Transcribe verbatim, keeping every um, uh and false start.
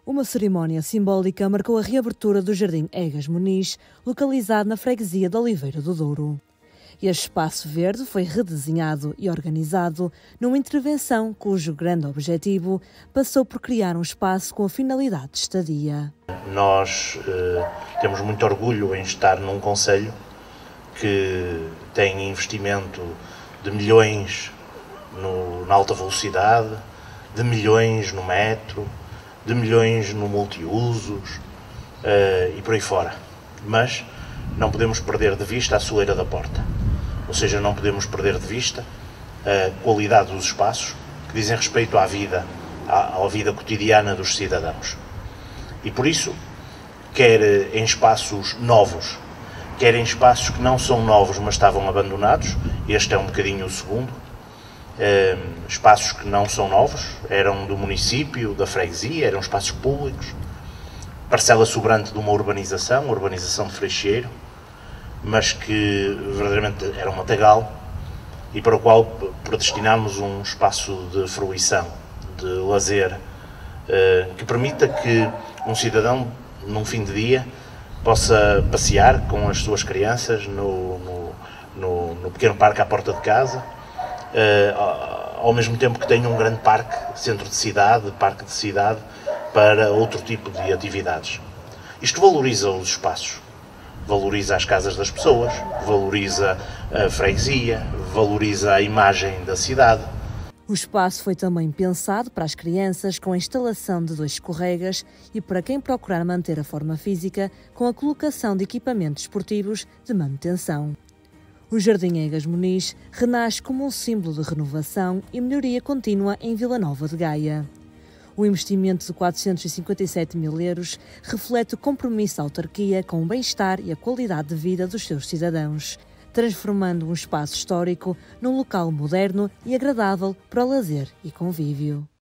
Uma cerimónia simbólica marcou a reabertura do Jardim Egas Muniz, localizado na freguesia de Oliveira do Douro. Este espaço verde foi redesenhado e organizado numa intervenção cujo grande objetivo passou por criar um espaço com a finalidade de estadia. Nós eh, temos muito orgulho em estar num concelho que tem investimento de milhões no, na alta velocidade, de milhões no metro, de milhões no multiusos uh, e por aí fora. Mas não podemos perder de vista a soleira da porta. Ou seja, não podemos perder de vista a qualidade dos espaços que dizem respeito à vida, à, à vida cotidiana dos cidadãos. E por isso, quer em espaços novos, quer em espaços que não são novos, mas estavam abandonados, este é um bocadinho o segundo, eh, espaços que não são novos, eram do município, da freguesia, eram espaços públicos, parcela sobrante de uma urbanização, uma urbanização de Freixeiro, mas que verdadeiramente era um matagal e para o qual predestinámos um espaço de fruição, de lazer, eh, que permita que um cidadão, num fim de dia, possa passear com as suas crianças no, no, no, no pequeno parque à porta de casa, uh, ao mesmo tempo que tenha um grande parque, centro de cidade, parque de cidade, para outro tipo de atividades. Isto valoriza os espaços, valoriza as casas das pessoas, valoriza a freguesia, valoriza a imagem da cidade. O espaço foi também pensado para as crianças com a instalação de dois escorregas e para quem procurar manter a forma física com a colocação de equipamentos esportivos de manutenção. O Jardim Egas Muniz renasce como um símbolo de renovação e melhoria contínua em Vila Nova de Gaia. O investimento de quatrocentos e cinquenta e sete mil euros reflete o compromisso da autarquia com o bem-estar e a qualidade de vida dos seus cidadãos, transformando um espaço histórico num local moderno e agradável para o lazer e convívio.